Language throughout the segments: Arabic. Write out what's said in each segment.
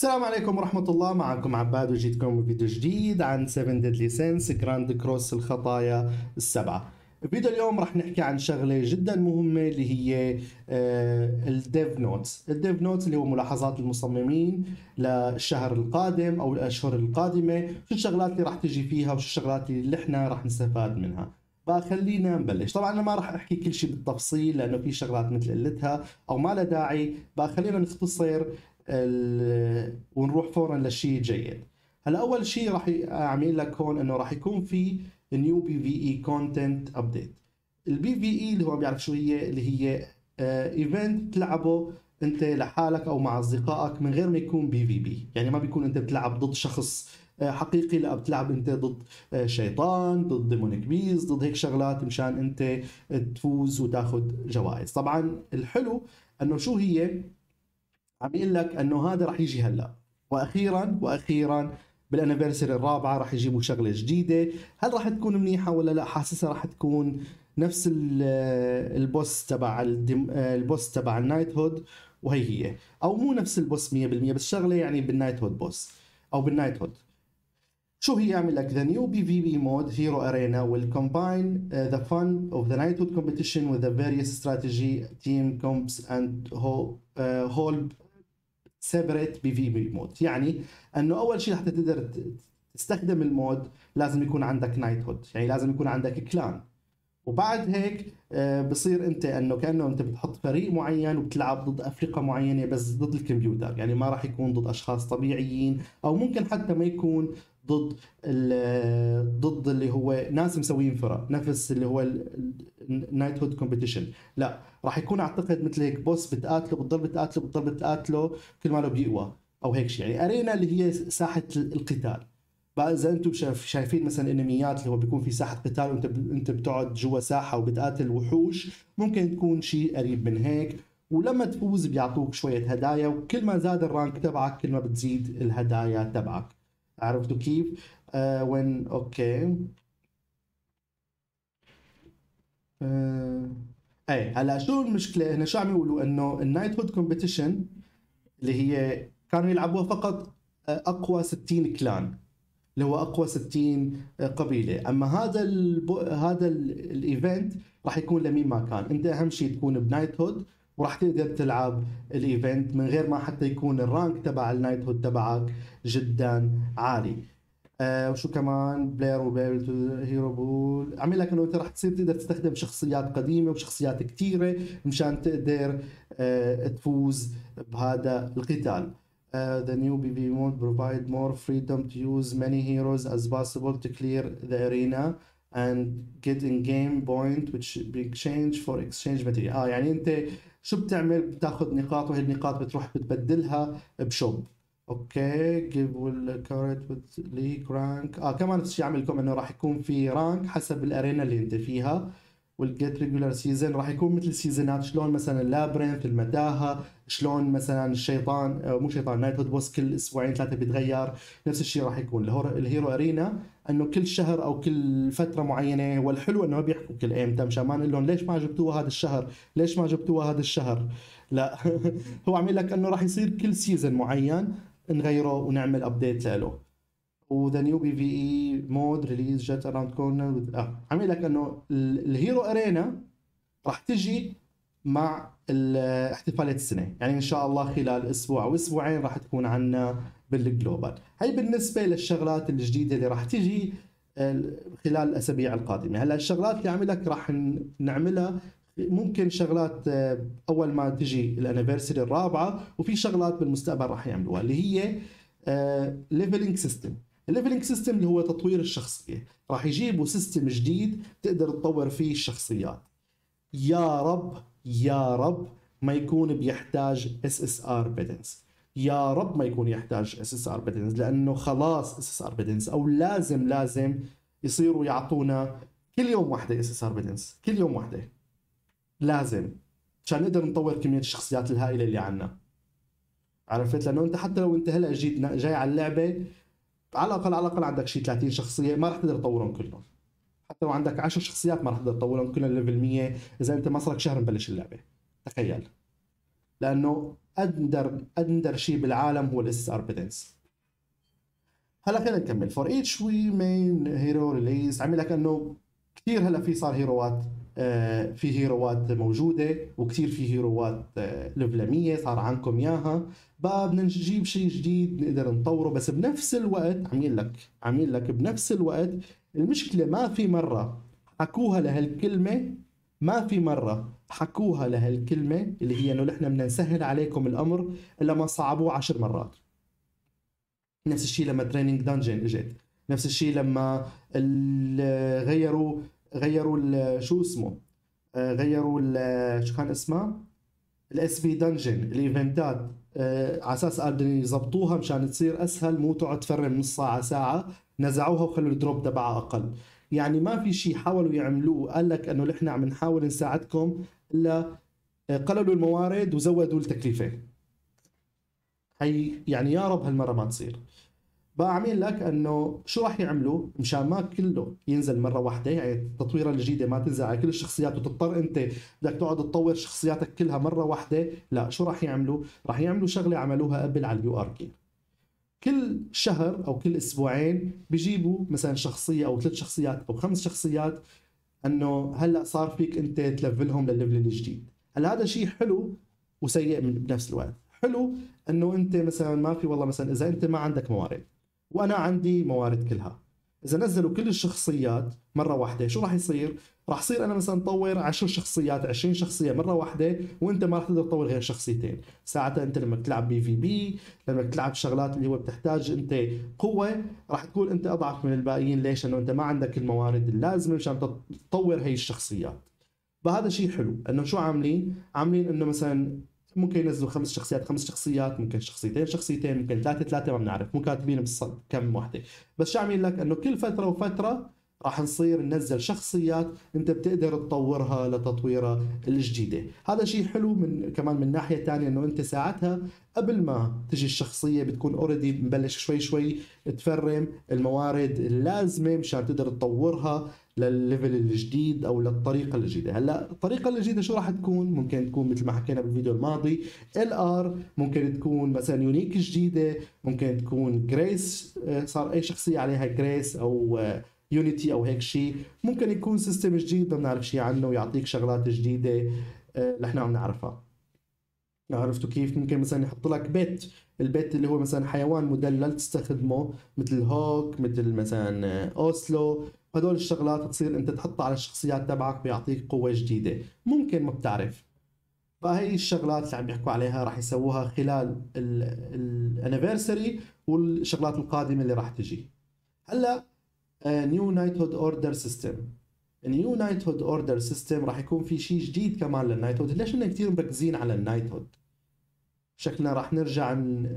السلام عليكم ورحمة الله. معكم عباد وجيتكم بفيديو جديد عن 7 Deadly Sins جراند كروس الخطايا السبعة. فيديو اليوم راح نحكي عن شغلة جدا مهمة اللي هي الديف نوتس. الديف نوتس اللي هو ملاحظات المصممين للشهر القادم أو الأشهر القادمة، شو الشغلات اللي راح تجي فيها وشو الشغلات اللي احنا راح نستفاد منها. فخلينا نبلش. طبعا انا ما راح احكي كل شيء بالتفصيل لانه في شغلات مثل قلتها او ما لها داعي، خلينا نختصر ونروح فورا للشيء جيد. هلا اول شيء راح اعمل لك هون انه راح يكون في نيو بي في اي كونتنت ابديت. البي في اي اللي هو بيعرف شو هي، اللي هي ايفنت تلعبه انت لحالك او مع اصدقائك من غير ما يكون بي في بي، يعني ما بيكون انت بتلعب ضد شخص حقيقي، لا بتلعب انت ضد شيطان، ضد ديمونيك بيز، ضد هيك شغلات مشان انت تفوز وتاخذ جوائز. طبعا الحلو انه شو هي، عم يقول لك انه هذا راح يجي هلا، واخيرا بالانيفرساري الرابعه راح يجيبوا شغله جديده. هل راح تكون منيحه ولا لا؟ حاسسها راح تكون نفس البوس تبع البوس تبع النايت هود، وهي او مو نفس البوس 100%، بس شغله يعني بالنايت هود بوس او بالنايت هود. شو هي؟ يعمل لك the new PvP mode Hero Arena will combine the fun of the Knighthood competition with the various strategy team comps and whole separate PvP mode. يعني انه اول شيء حتى تقدر تستخدم المود لازم يكون عندك نايت هود، يعني لازم يكون عندك كلان، وبعد هيك بصير انت انه كانه انت بتحط فريق معين وبتلعب ضد افرقه معينه بس ضد الكمبيوتر، يعني ما راح يكون ضد اشخاص طبيعيين، او ممكن حتى ما يكون ضد ضد اللي هو ناس مسويين فرق نفس اللي هو النايت هود كومبيتيشن. لا، راح يكون اعتقد مثل هيك بوس بتقاتله بتقاتله كل ما له بيقوى او هيك شيء، يعني ارينا اللي هي ساحه القتال. بقى اذا انتم شايفين مثلا انميات اللي هو بيكون في ساحه قتال وانت انت بتقعد جوا ساحه وبتقاتل وحوش، ممكن تكون شيء قريب من هيك. ولما تفوز بيعطوك شويه هدايا، وكل ما زاد الرانك تبعك كل ما بتزيد الهدايا تبعك. عرفتوا كيف؟ وين اوكي. اي هلا شو المشكله هنا؟ شو عم يقولوا؟ انه النايت هود كومبيتيشن اللي هي كانوا يلعبوها فقط اقوى 60 كلان، اللي هو اقوى 60 قبيله. اما هذا الايفنت راح يكون لمين ما كان، انت اهم شيء تكون بنايت هود وراح تقدر تلعب الايفنت من غير ما حتى يكون الرانك تبع النايت هود تبعك جدا عالي. وشو كمان بلاير وبيبل تو هيرو بول، عمل لك انه انت راح تصير تقدر تستخدم شخصيات قديمه وشخصيات كثيره مشان تقدر تفوز بهذا القتال. The new PvP mode provide more freedom to use many heroes as possible to clear the arena and get in-game point which be exchange for exchange material. يعني انت شو بتعمل؟ بتاخذ نقاط، وهي النقاط بتروح بتبدلها بشوب. اوكي جيف والكارت ليك رانك. كمان نفس الشيء عمل لكم انه راح يكون في رانك حسب الارينا اللي انت فيها. والجيت ريجولار سيزون راح يكون مثل السيزونات، شلون مثلا اللابرنث المتاهه، شلون مثلا الشيطان مو شيطان نايت هود بوس كل اسبوعين ثلاثه بيتغير. نفس الشيء راح يكون الهيرو ارينا انه كل شهر او كل فتره معينه. والحلو انه ما بيحكوا كل ايمتى مشان ما نقول لهم ليش ما جبتوها هذا الشهر، ليش ما جبتوها هذا الشهر. لا هو عامل لك انه راح يصير كل سيزون معين نغيره ونعمل ابديت له. وذا نيو بي في اي مود ريليز جت اراوند كورنر. عامل لك انه الهيرو ارينا راح تجي مع احتفالات السنه، يعني ان شاء الله خلال اسبوع او اسبوعين راح تكون عنا بالجلوبال. هي بالنسبه للشغلات الجديده اللي راح تجي خلال الاسابيع القادمه. هلا الشغلات اللي عملك راح نعملها ممكن شغلات اول ما تجي الانيفرساري الرابعه، وفي شغلات بالمستقبل راح يعملوها اللي هي ليفلينج سيستم. الليفلينج سيستم اللي هو تطوير الشخصيه، راح يجيبوا سيستم جديد تقدر تطور فيه الشخصيات. يا رب يا رب ما يكون بيحتاج اس اس ار بيدنس، يا رب ما يكون يحتاج اس اس ار بيدنس، لانه خلاص اس اس ار بيدنس او لازم يصيروا يعطونا كل يوم واحده اس اس ار بيدنس، كل يوم واحده لازم، عشان نقدر نطور كميه الشخصيات الهائله اللي عنا. عرفت؟ لانه انت حتى لو انت هلا جيت جاي على اللعبه، على الاقل عندك شيء 30 شخصيه ما راح تقدر تطورهم كلهم. حتى لو عندك 10 شخصيات ما راح تقدر تطورهم كلهم ليفل 100 اذا انت ما صار لك شهر مبلش اللعبه. تخيل. لانه اندر شيء بالعالم هو الاس ار بيدنس. هلا خلينا نكمل. فور each we main hero release عمل لك انه كثير هلا في صار هيروات، في هيروات موجوده وكثير في هيروات ليفل 100 صار عندكم اياها. بقى بدنا نجيب شيء جديد نقدر نطوره، بس بنفس الوقت عامل لك بنفس الوقت المشكله ما في مره حكوها لهالكلمه، ما في مره حكوها لهالكلمه اللي هي انه نحن بدنا نسهل عليكم الامر الا ما صعبوه 10 مرات. نفس الشيء لما تريننج دانجن اجت، نفس الشيء لما غيروا شو اسمه، غيروا شو كان اسمها، الاس بي دنجن الايفنتات، على اساس قادرين يظبطوها مشان تصير اسهل، مو تقعد تفرم نص ساعه ساعه، نزعوها وخلوا الدروب تبعها اقل. يعني ما في شيء حاولوا يعملوه قال لك انه نحن عم نحاول نساعدكم، الا قللوا الموارد وزودوا التكلفه. هي يعني يا رب هالمره ما تصير. بقى عامل لك انه شو راح يعملوا مشان ما كله ينزل مره واحده، يعني التطويره الجديده ما تنزل على كل الشخصيات وتضطر انت بدك تقعد تطور شخصياتك كلها مره واحده. لا، شو راح يعملوا؟ راح يعملوا شغله عملوها قبل على اليو ار كي. كل شهر او كل اسبوعين بيجيبوا مثلا شخصيه او 3 شخصيات او 5 شخصيات، انه هلا صار فيك انت تلفلهم للليفل الجديد. هلا هذا شيء حلو وسيء بنفس الوقت. حلو انه انت مثلا ما في، والله مثلا اذا انت ما عندك موارد وانا عندي موارد كلها، اذا نزلوا كل الشخصيات مره واحده شو راح يصير؟ راح يصير انا مثلا طور 10 شخصيات 20 شخصيه مره واحده، وانت ما راح تقدر تطور غير شخصيتين. ساعتها انت لما تلعب بي في بي، لما تلعب شغلات اللي هو بتحتاج انت قوه، راح تكون انت اضعف من الباقيين. ليش؟ انه انت ما عندك الموارد اللازمه مشان تطور هي الشخصيات. فهذا شيء حلو. انه شو عاملين انه مثلا ممكن ينزلوا 5 شخصيات 5 شخصيات، ممكن شخصيتين ممكن 3 ما بنعرف، مو كاتبين كم وحده. بس شو عاملين لك؟ انه كل فتره وفتره راح نصير ننزل شخصيات انت بتقدر تطورها لتطويرها الجديده. هذا شيء حلو. كمان من ناحيه ثانيه انه انت ساعتها قبل ما تجي الشخصيه بتكون اوريدي مبلش شوي شوي تفرم الموارد اللازمه مشان تقدر تطورها للليفل الجديد او للطريقه الجديده. هلا الطريقه الجديده شو راح تكون؟ ممكن تكون مثل ما حكينا بالفيديو الماضي ال ار، ممكن تكون مثلا يونيك جديده، ممكن تكون جريس، صار اي شخصيه عليها جريس او يونيتي او هيك شيء. ممكن يكون سيستم جديد ما بنعرف شيء عنه ويعطيك شغلات جديده نحن عم نعرفها. عرفتوا كيف؟ ممكن مثلا يحط لك بيت، البيت اللي هو مثلا حيوان مدلل تستخدمه مثل هوك، مثل مثلا اوسلو. هدول الشغلات تصير انت تحطها على الشخصيات تبعك بيعطيك قوة جديدة. ممكن ما بتعرف. فهي الشغلات اللي عم بيحكوا عليها راح يسووها خلال الانيفرساري والشغلات القادمة اللي راح تجي. هلا نيو نايت هود اوردر سيستم. نيو نايت هود اوردر سيستم راح يكون في شيء جديد كمان للنايت هود. ليش احنا كثير مركزين على النايت هود؟ شكلنا راح نرجع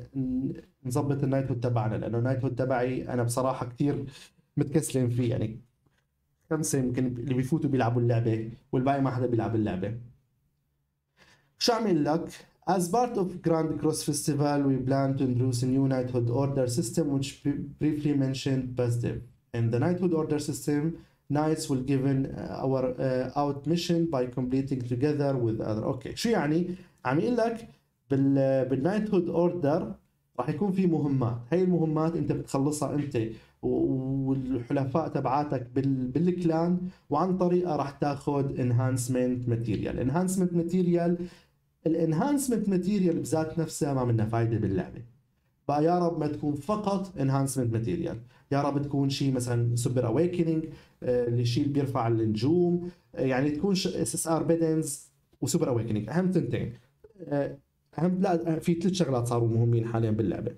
نظبط النايت هود تبعنا، لانه النايت هود تبعي انا بصراحه كثير متكسلين فيه. يعني 5 يمكن اللي بيفوتوا بيلعبوا اللعبه والباقي ما حدا بيلعب اللعبه. شو عمل لك؟ As part of Grand Cross Festival, we plan to introduce a new knighthood order system which briefly mentioned positive. In the knighthood order system, knights will given our out mission by completing together with other. اوكي، شو يعني؟ عم يقول لك بالنايت هود اوردر راح يكون في مهمات. هي المهمات انت بتخلصها انت والحلفاء تبعاتك بالكلان، وعن طريقها راح تاخذ انهانسمنت ماتيريال. انهانسمنت ماتيريال، الانهانسمنت ماتيريال بذات نفسها ما منها فايده باللعبه. بقى يا رب ما تكون فقط انهانسمنت ماتيريال، يا رب تكون شيء مثلا سوبر اويكننج، الشيء اللي بيرفع النجوم، يعني تكون اس اس ار بيدنز وسوبر اويكننج، اهم تنتين. اهم، لا، في 3 شغلات صاروا مهمين حاليا باللعبه: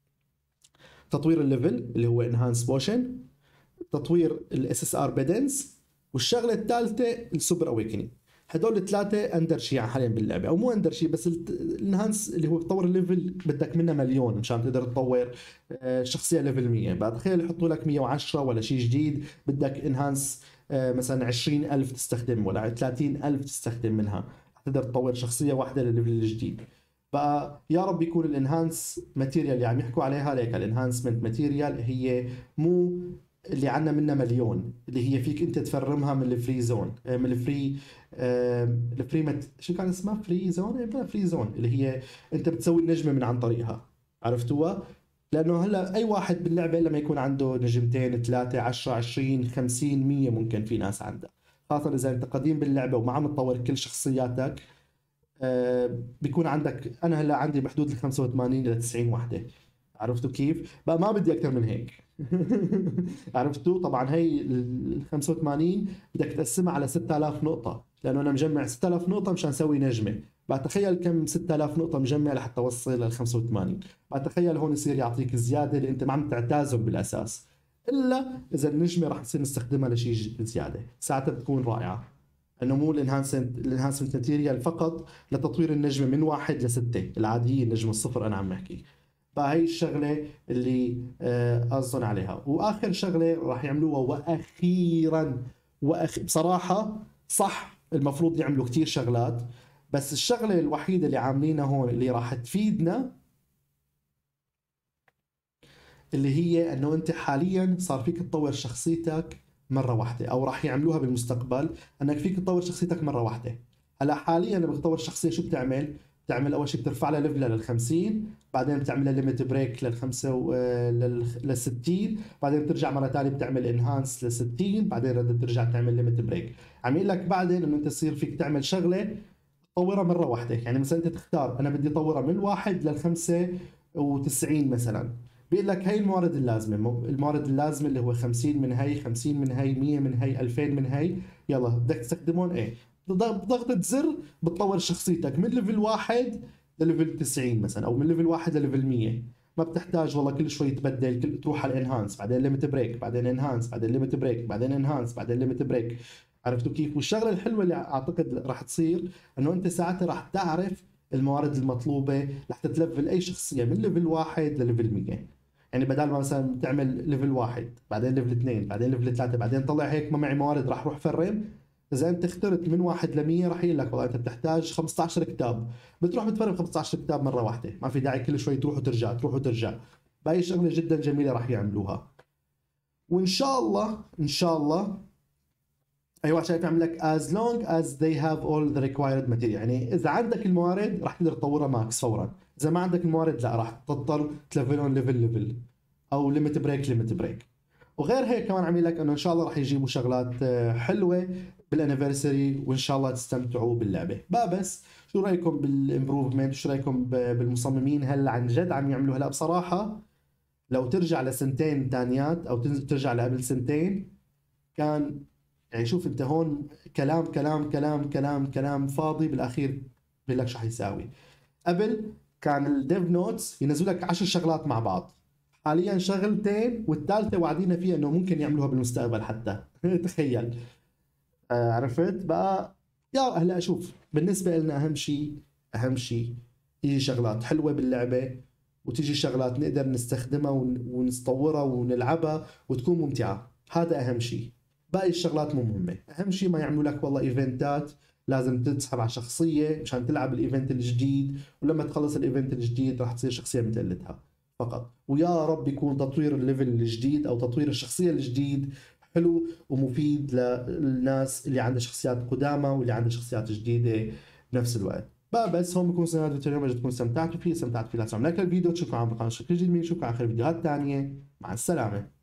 تطوير الليفل اللي هو انهانس بوشن، تطوير الاس اس ار بيدنز، والشغله الثالثه السوبر اويكننج. هدول الثلاثه اندر شيء حاليا باللعبه، او مو اندر شيء، بس الانهانس اللي هو تطور الليفل بدك منه مليون مشان تقدر تطور شخصيه ليفل 100. بعد تخيل يحطوا لك 110 ولا شيء جديد، بدك انهانس مثلا 20,000 تستخدم ولا 30,000 تستخدم منها تقدر تطور شخصيه واحده للليفل الجديد. بقى يا رب يكون الانهانس ماتيريال اللي عم يحكوا عليها ليك الانهانسمنت ماتيريال هي مو اللي عنا منها مليون، اللي هي فيك انت تفرمها من الفري زون، من الفري الفري شو كان اسمها، فري زون، فري زون اللي هي انت بتسوي النجمه من عن طريقها، عرفتوها؟ لانه هلا اي واحد باللعبه لما يكون عنده نجمتين 3 10 20 50 100 ممكن في ناس عندها، خاصه اذا انت قديم باللعبه وما عم تطور كل شخصياتك. بيكون عندك، انا هلا عندي بحدود ال 85 الى 90 وحده، عرفتوا كيف؟ بقى ما بدي اكثر من هيك. عرفتوا؟ طبعا هي ال 85 بدك تقسمها على 6000 نقطة، لأنه أنا مجمع 6000 نقطة مشان أسوي نجمة، بعد تخيل كم 6000 نقطة مجمع لحتى أوصل لل 85، بعد تخيل هون يصير يعطيك زيادة اللي أنت ما عم تعتازهم بالأساس، إلا إذا النجمة راح نصير نستخدمها لشيء زيادة، ساعتها بتكون رائعة. انه مو الانهانسمنت ماتيريال فقط لتطوير النجمه من 1 ل6، العاديه النجمه الصفر انا عم بحكي. فهي الشغله اللي قصدنا عليها. واخر شغله راح يعملوها واخيرا، بصراحه صح المفروض يعملوا كتير شغلات، بس الشغله الوحيده اللي عاملينها هون اللي راح تفيدنا اللي هي انه انت حاليا صار فيك تطور شخصيتك مره واحده، او راح يعملوها بالمستقبل انك فيك تطور شخصيتك مره واحده. هلا حاليا لما بتطور الشخصيه شو بتعمل؟ بتعمل اول شيء بترفع لها ليفلها لل 50، بعدين بتعمل لها ليميت بريك لل 5 لل 60، بعدين بترجع مره ثانيه بتعمل انهانس لل 60، بعدين بدك ترجع تعمل ليميت بريك. عم يقول لك بعدين انه انت تصير فيك تعمل شغله تطورها مره واحده، يعني مثلا انت تختار انا بدي اطورها من 1 لل 95 مثلا، بيقول لك هي الموارد اللازمه، الموارد اللازمه اللي هو 50 من هي، 50 من هي، 100 من هي، 2000 من هي، يلا بدك تستخدمون ايه؟ بضغطة زر بتطور شخصيتك من ليفل 1 لليفل 90 مثلا، او من ليفل 1 لليفل 100. ما بتحتاج والله كل شوي تبدل، تروح على الانهانس بعدين ليميت بريك بعدين انهانس بعدين ليميت بريك بعدين انهانس بعدين ليميت بريك. عرفتوا كيف؟ والشغله الحلوه اللي اعتقد راح تصير انه انت ساعتها راح تعرف الموارد المطلوبه لحتى تلفل اي شخصيه من ليفل 1 لليفل 100. يعني بدل ما مثلا تعمل ليفل 1 بعدين ليفل 2 بعدين ليفل 3 بعدين طلع هيك ما معي موارد راح اروح فرم، اذا انت اخترت من 1 ل 100 راح يقول لك والله انت بتحتاج 15 كتاب، بتروح بتفرم 15 كتاب مره واحده، ما في داعي كل شوي تروح وترجع تروح وترجع. فهي شغله جدا جميله راح يعملوها. وان شاء الله ان شاء الله ايوه شايف يعمل لك as long as they have all the required material، يعني اذا عندك الموارد راح تقدر تطورها ماكس فورا، اذا ما عندك الموارد لا راح تضطر تلفلهم ليفل او ليميت بريك. وغير هيك كمان عم لك انه ان شاء الله راح يجيبوا شغلات حلوه بالانيفرساري، وان شاء الله تستمتعوا باللعبه. بس شو رايكم بالامبروفمنت؟ شو رايكم بالمصممين؟ هل عن جد عم يعملوا؟ هلا بصراحه لو ترجع لسنتين تانيات او ترجع لقبل سنتين كان، يعني شوف انت هون كلام كلام كلام كلام كلام فاضي بالاخير بيقول لك شو حيساوي. قبل كان الديف نوتس ينزلوا لك 10 شغلات مع بعض، حاليا شغلتين والثالثه وعدينا فيها انه ممكن يعملوها بالمستقبل حتى. تخيل. عرفت بقى؟ يا هلا اشوف بالنسبه لنا اهم شيء يجي شغلات حلوه باللعبه، وتيجي شغلات نقدر نستخدمها ونطورها ونلعبها وتكون ممتعه، هذا اهم شيء. باقي الشغلات مو مهمه، اهم شيء ما يعملوا لك والله ايفنتات لازم تسحب على شخصيه مشان تلعب الايفنت الجديد، ولما تخلص الايفنت الجديد راح تصير شخصيه مثلتها فقط. ويا رب يكون تطوير الليفل الجديد او تطوير الشخصيه الجديد حلو ومفيد للناس اللي عندها شخصيات قدامى واللي عندها شخصيات جديده بنفس الوقت. بس هون بكون سنة اليوم، اجي تكونوا استمتعتوا فيه لا تنسوا لايك للفيديو، تشوفوا عن قناه شكل جديد، نشوفكم على خير فيديوهات ثانيه، مع السلامه.